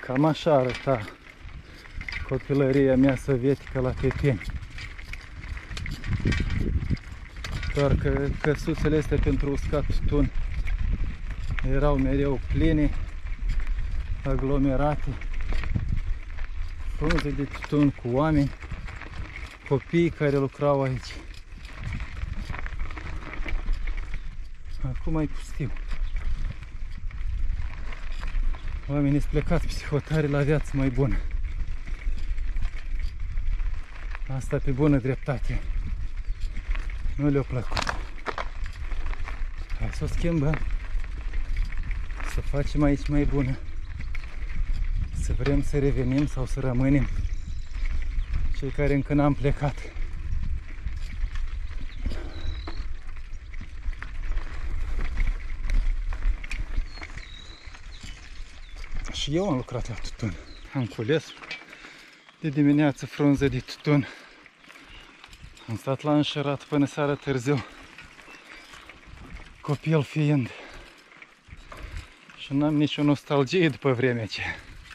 Cam așa arăta copilăria mea sovietică la Pepeni. Doar că căsuțele astea pentru uscat tutun erau mereu pline, aglomerate, frunze de tutun cu oameni, copii care lucrau aici. Acum e pustiu. Oamenii sunt plecați psihotari la viață mai bună. Asta pe bună dreptate. Nu le-a plăcut. Hai să o schimbăm. Să facem aici mai bună. Să vrem să revenim sau să rămânem cei care încă n-am plecat. Și eu am lucrat la tutun. Am cules de dimineață frunze de tutun. Am stat la înșerat până seara târziu, copil fiind. Și n-am nicio nostalgie după vremea aceea.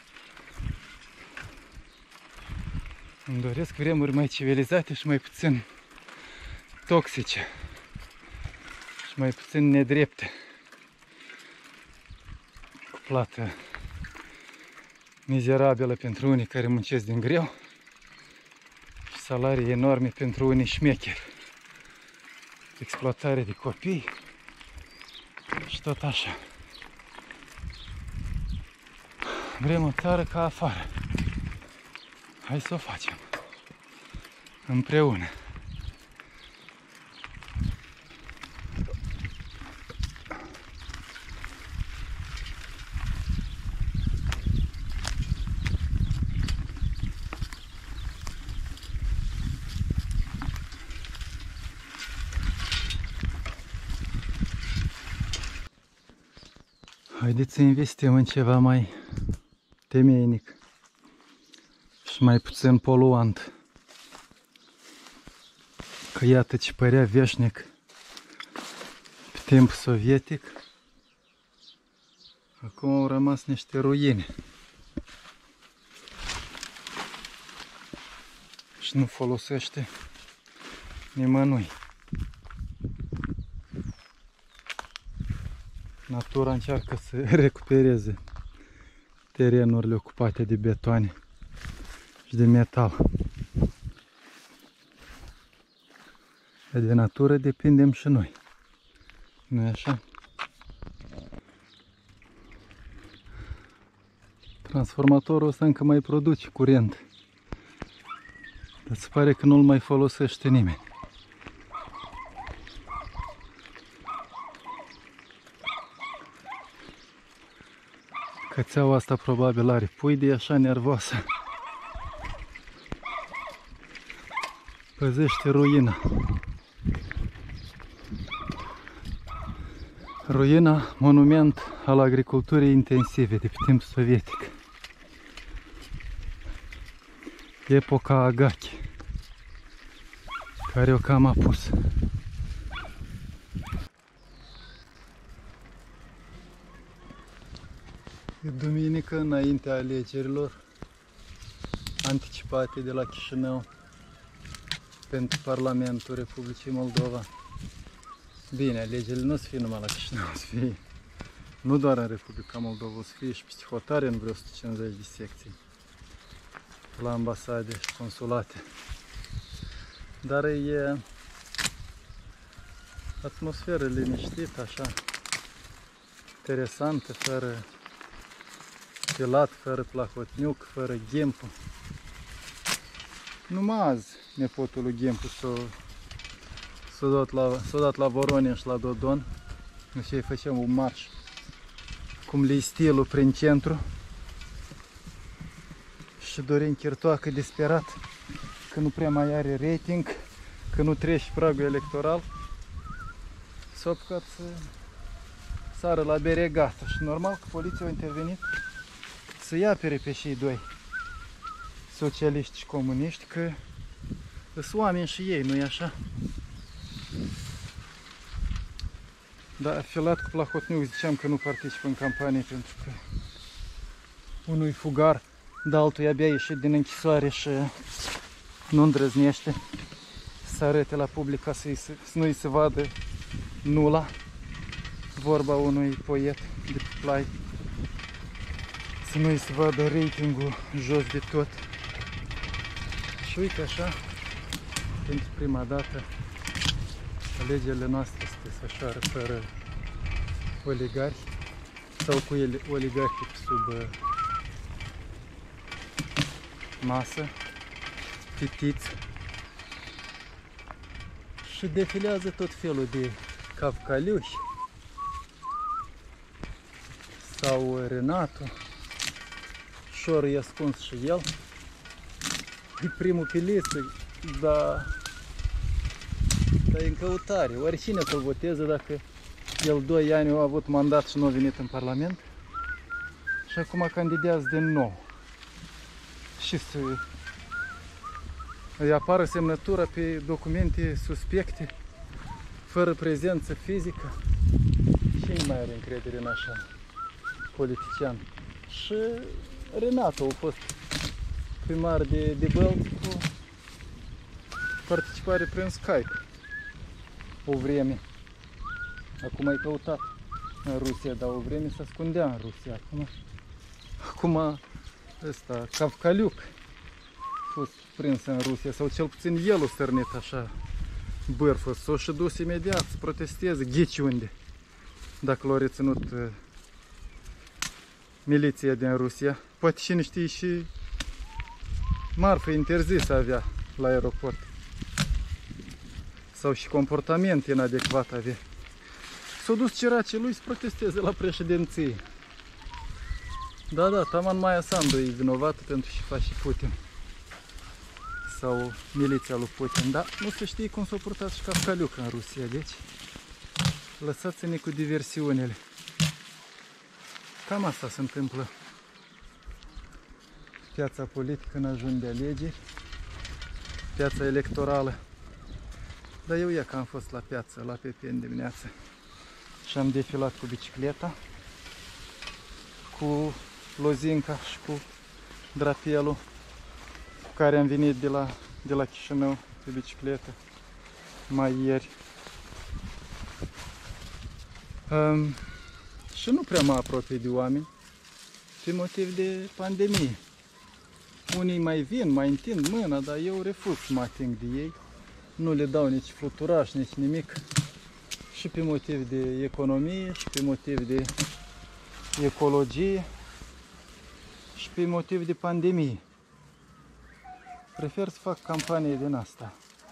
Îmi doresc vremuri mai civilizate și mai puțin toxice. Și mai puțin nedrepte. Cu plată mizerabilă pentru unii care muncesc din greu și salarii enorme pentru unii șmecheri. Exploatare de copii și tot așa. Vrem o țară ca afară. Hai să o facem împreună. Haideți să investim în ceva mai temeinic și mai puțin poluant. Că iată ce părea veșnic pe timp sovietic, acum au rămas niște ruine. Și nu folosește nimănui. Natura încearcă să recupereze terenurile ocupate de betoane și de metal. De natură depindem și noi. Nu-i așa? Transformatorul ăsta încă mai produce curent. Dar se pare că nu-l mai folosește nimeni. Cățeaua asta probabil are pui de așa nervoasă. Păzește ruina. Ruina, monument al agriculturii intensive de pe timp sovietic. Epoca Agachi, care o cam apus. E duminică înaintea alegerilor anticipate de la Chișinău pentru Parlamentul Republicii Moldova. Bine, alegerile nu o să fie numai la Chișinău, o să fie nu doar în Republica Moldova, o să fie și peste hotare în vreo 150 de secții la ambasade și consulate. Dar e atmosferă liniștită, așa, interesantă, fără filat, fără plahotniuc, fără Ghempu. Numai azi nepotul lui Ghempu s-a dat la Voronin și la Dodon. Și îi făceam un marș, cum le-i stilul prin centru. Și Dorin Chirtoacă, disperat, că nu prea mai are rating, că nu trece pragul electoral, s-a apucat să sară la beregată. Și normal că poliția a intervenit să-i apere pe cei doi socialiști și comuniști, că sunt oameni și ei, nu-i așa? Da, filat cu plahotniuc ziceam că nu participă în campanie pentru că unui fugar, dar altul abia ieșit din închisoare și nu îndrăznește să arate la public ca să nu-i se vadă nula. Vorba unui poet de pe Plai. Să nu-i se vadă ratingul jos de tot. Și uite așa, pentru prima dată, alegerile noastre se desfășoară fără oligarhi sau cu oligarhii sub masă, titiți, și defilează tot felul de cavcaliuși sau Renato, șorul e ascuns și el, e primul pe listă, dar e în căutare. Oricine să-l voteze dacă el 2 ani a avut mandat și nu a venit în Parlament și acum candidează din nou. Și să îi apară semnătura pe documente suspecte, fără prezență fizică. Cine mai are încredere în așa politician? Și Renato a fost primar de Bălți cu participare prin Skype o vreme. Acum e căutat în Rusia, dar o vreme se ascundea în Rusia. Acum ăsta, Cavcaliuc, a fost prins în Rusia, sau cel puțin el a stârnit așa bârfă. S-a și dus imediat să protesteze, ghici unde, dacă l-a reținut miliția din Rusia. Poate cine știe și marfă interzisă avea la aeroport. Sau și comportament inadecvat avea. S-a dus ceracii lui să protesteze la președinție. Da, taman Maia Sandu e vinovată pentru ce face Putin. Sau miliția lui Putin. Dar nu se știe cum s-a purtat și Cavcaliuc în Rusia. Deci, lăsați-ne cu diversiunile. Cam asta se întâmplă. Piața politică în ajun de alegeri. Piața electorală. Dar eu că am fost la piață, la PP în dimineață. Și am defilat cu bicicleta, cu lozinca și cu drapelul cu care am venit de la Chișinău pe bicicletă mai ieri. Și nu prea mă apropii de oameni pe motiv de pandemie. Unii mai vin, mai întind mâna, dar eu refuz să mă ating de ei. Nu le dau nici fluturaș, nici nimic. Și pe motiv de economie, și pe motiv de ecologie, și pe motiv de pandemie. Prefer să fac campanie din asta.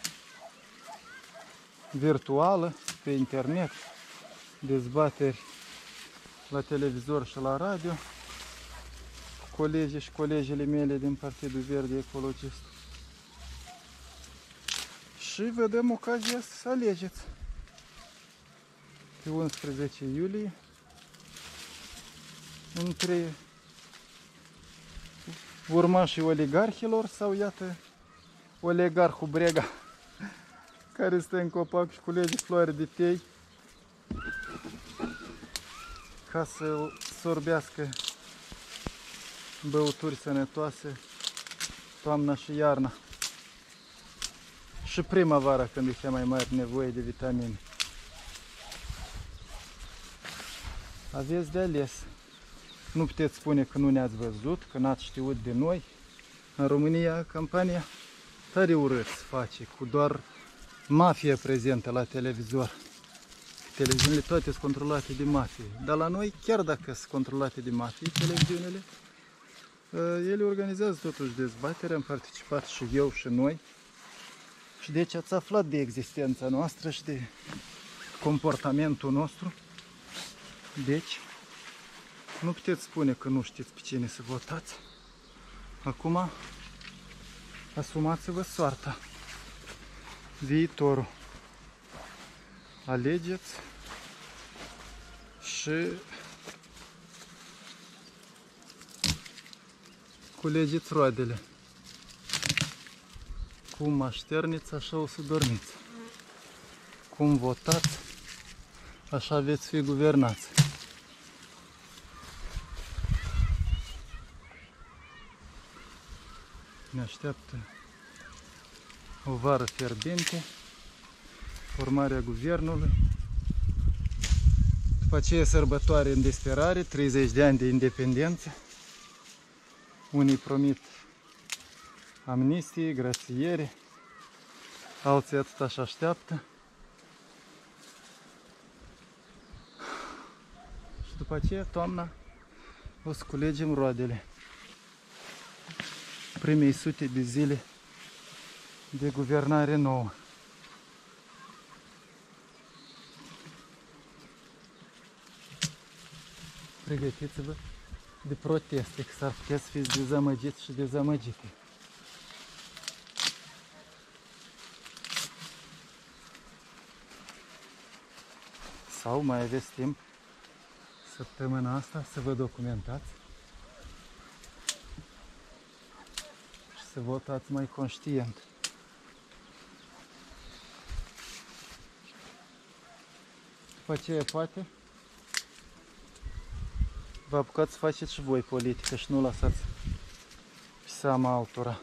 Virtuală, pe internet, dezbateri la televizor și la radio, cu colegii și colegele mele din Partidul Verde Ecologist. Și vedem ocazia să alegeți. Pe 11 iulie, între urmașii oligarhilor sau, iată, oligarhul Brega, care stă în copac și culege floare de tei ca să sorbească băuturi sănătoase toamna și iarna. Și primăvara, când e cea mai mare nevoie de vitamine. Aveți de ales. Nu puteți spune că nu ne-ați văzut, că n-ați știut de noi. În România, campania tare urât se face, cu doar mafia prezentă la televizor. Televiziunile toate sunt controlate de mafie. Dar la noi, chiar dacă sunt controlate de mafie, televiziunile, ele organizează totuși dezbatere, am participat și eu și noi. Și deci ați aflat de existența noastră și de comportamentul nostru. Deci, nu puteți spune că nu știți pe cine să votați. Acum, asumați-vă soarta, viitorul. Alegeți și culegeți roadele. Cum așterniți, așa o să dormiți. Cum votați, așa veți fi guvernați. Ne așteaptă o vară fierbinte, formarea guvernului. După aceea sărbătoare în disperare, 30 de ani de independență. Unii promit amnistie, grațiere, alții atât așa așteaptă. Și după aceea, toamna, o să culegem roadele primei sute de zile de guvernare nouă. Pregătiți-vă de proteste, că s-ar putea să fiți dezamăgiți și dezamăgite. Sau mai aveți timp săptămâna asta să vă documentați și să votați mai conștient. După aceea, poate, vă apucați să faceți și voi politică și nu lăsați pe seama altora.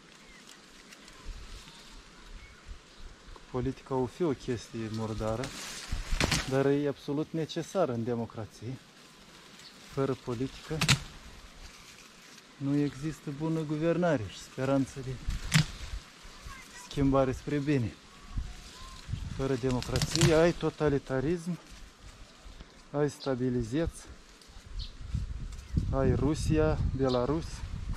Politica o fi o chestie murdară, dar e absolut necesară în democrație. Fără politică nu există bună guvernare și speranță de schimbare spre bine. Fără democrație ai totalitarism, ai stabilizeț, ai Rusia, Belarus,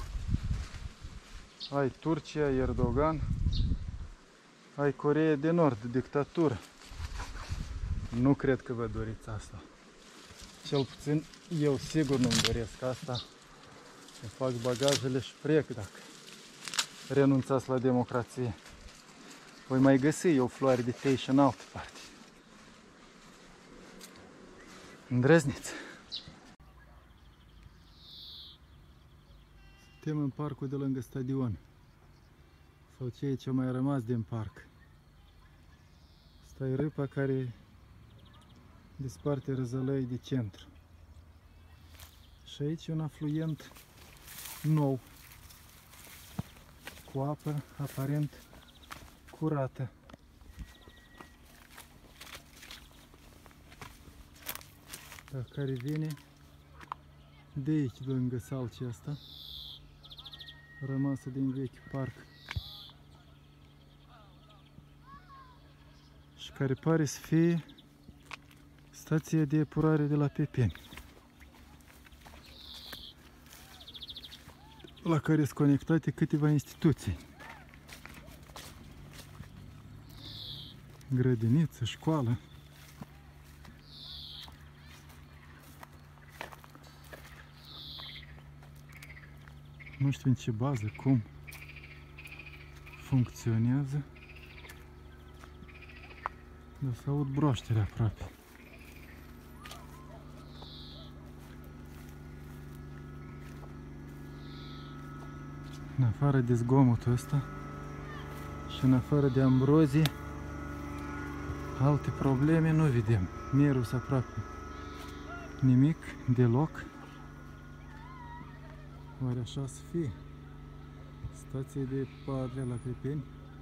ai Turcia, Erdogan, ai Coreea de Nord, dictatură. Nu cred că vă doriți asta. Cel puțin eu sigur nu-mi doresc asta. Îmi fac bagajele și plec dacă renunțați la democrație. Voi mai găsi eu floare de tei și în altă parte. Îndrăzniți! Suntem în parcul de lângă stadion. Sau ceea ce a mai rămas din parc. Asta e râpa care desparte Răzălăi de centru. Și aici e un afluent nou, cu apă aparent curată. Dar care vine de aici, lângă salcea asta, rămasă din vechi parc. Și care pare să fie stația de epurare de la Pepeni, la care sunt conectate câteva instituții. Grădiniță, școală. Nu știu în ce bază, cum funcționează, dar se aud broaștere aproape. În afară de zgomotul ăsta și în afară de ambrozie, alte probleme nu vedem. Mirus aproape nimic, deloc. Oare așa să fie? Stație de epurare la Pepeni.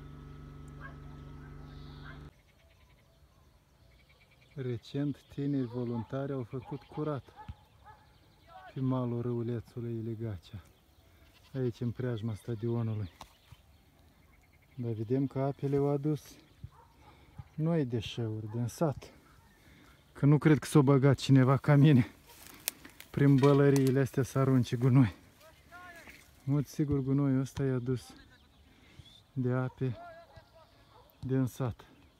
Recent, tineri voluntari au făcut curat pe malul râulețului Iligacea, aici în preajma stadionului. Dar vedem că apele au adus noi deșeuri din sat. Că nu cred că s-o băgat cineva ca mine prin bălăriile astea să arunce gunoi. În mod sigur gunoiul ăsta i-a adus de ape din sat.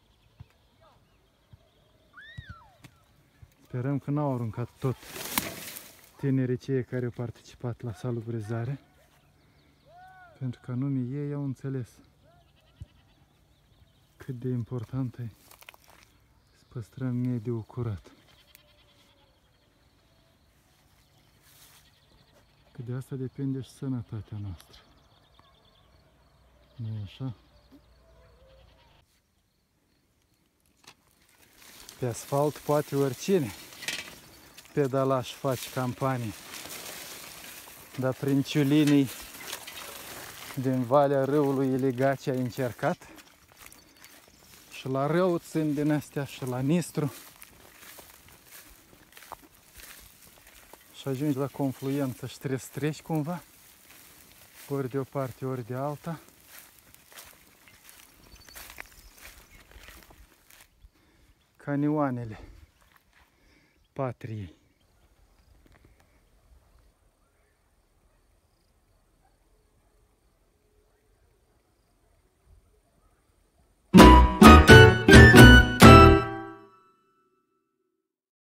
Sperăm că n-au aruncat tot tinerii cei care au participat la salubrizare, pentru că anume ei au înțeles cât de important e să păstrăm mediul curat. Că de asta depinde și sănătatea noastră. Nu-i așa? Pe asfalt poate oricine pedala și face campanie, dar prin ciulinii din valea râului Iligaci ai încercat. Și la Râu țin din astea și la Nistru. Și ajungi la confluență și trebuie să treci cumva. Ori de o parte, ori de alta. Canioanele patriei.